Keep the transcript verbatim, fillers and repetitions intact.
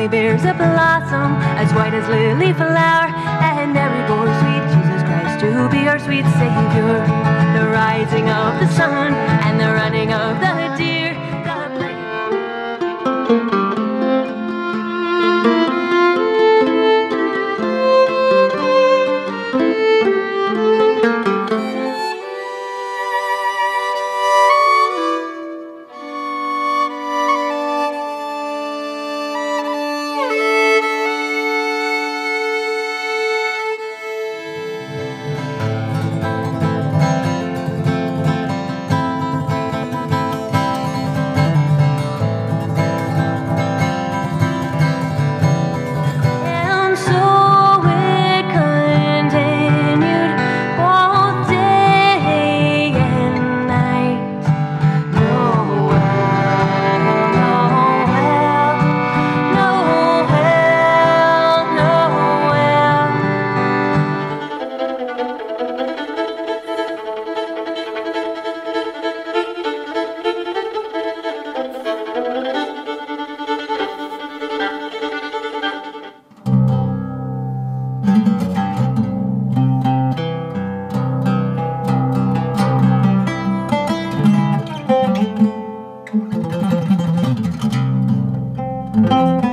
bears a blossom as white as lily flower, and every bore sweet Jesus Christ to be our sweet Savior. The rising of the sun and the running of the deer, the play. Thank you.